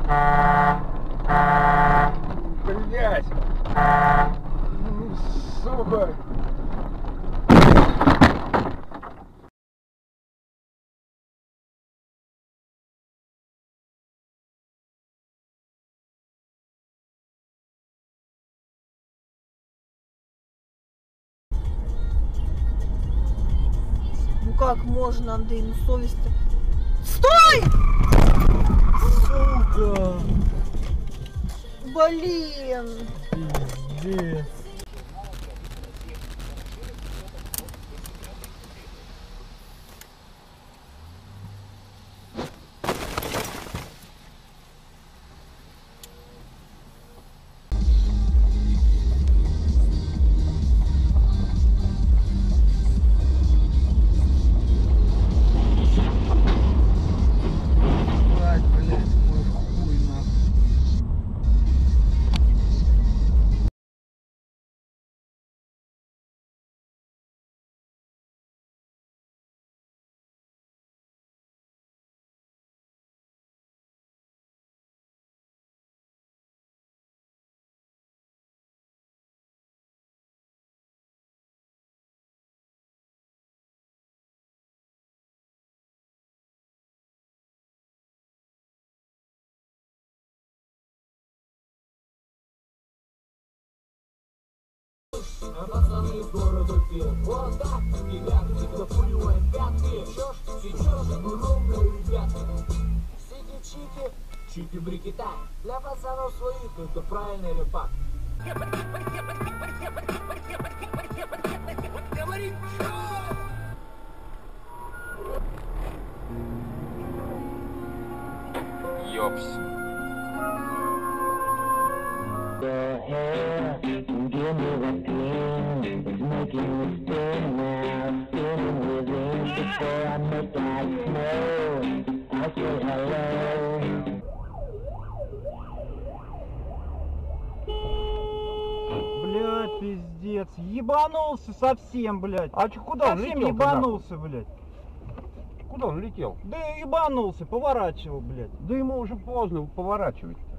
Блять! Сука! Ну как можно, Андрей, ну совесть-то... Стой! Сука! Блин! Пиздец! Пацаны в городу пьют. Вот так, ребятки, допуливаем пятки. Чё ж, сейчас мы ровно, ребятки. Сики-чики, чики-брики так. Для пацанов своих это правильный репак. Говори, чё? Ёпс. Give me the feeling, it's making me spin now. Feeling within before I make like snow. I say hello. Блять, пиздец. Ебанулся совсем, блять. А чё, куда он совсем летел? ебанулся, блять. Куда он летел? Да ебанулся, поворачивал, блять. Да ему уже поздно поворачивать.